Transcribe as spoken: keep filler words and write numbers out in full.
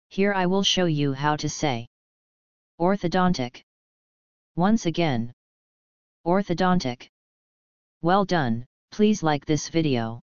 Here I will show you how to say orthodontic. Once again, orthodontic. Well done, please like this video.